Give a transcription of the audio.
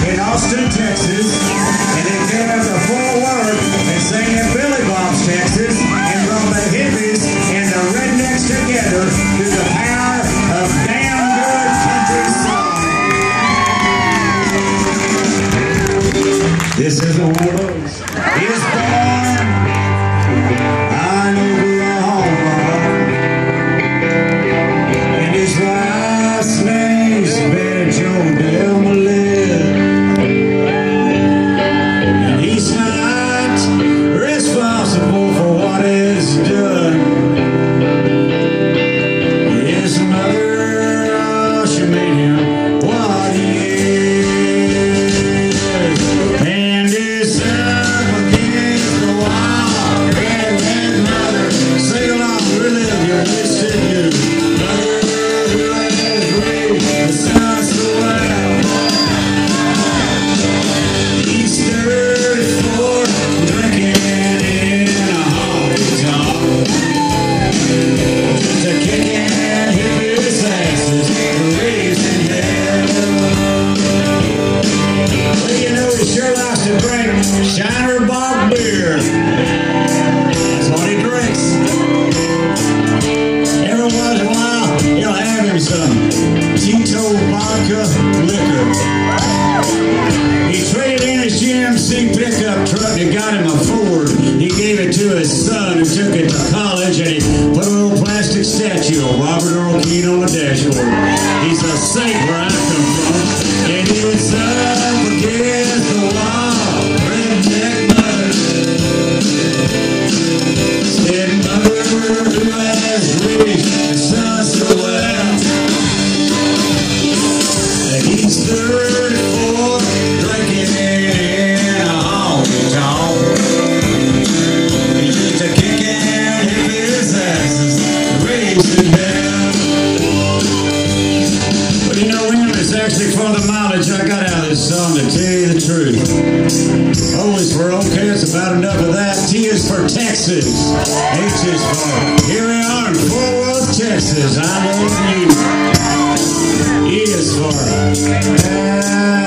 in Austin, Texas, and they came up to Fort Worth and sang in Billy Bob's, Texas, and brought the hippies and the rednecks together through the power of damn good country song. This isn't one of those. He was born on Oklahoma, and his wife's name's Betty Jo Delmalin. And he's not responsible for what he's done. His mother, she made him what he is. And his son against the wild redneck mother. Sing along, relive your wasted youth. Mother who has raised the son so well. He's 34, drinking in a honky tonk. The kicking hippies' asses, raising hell. Well, you know, he sure likes to drink Shiner Bock beer. That's what he drinks. Every once in a while, he'll have him some Tito vodka liquor. He traded in his GMC pickup truck and got him a Ford. He gave it to his son who took it to college, and he put a little plastic statue of Robert Earl Keen on the dashboard. He's a saint where I come from, and his son forgets the wild redneck mother. Said mother who has raised the son so well. He's 34, drinking in a honky tonk. He's just a kicking hippies' asses, raising hell. But you know, him is actually for the mileage I got out of this song, to tell you the truth. O is for okay, it's about enough of that. T is for Texas. H is for here we are in Fort Worth, Texas. I love you. E is for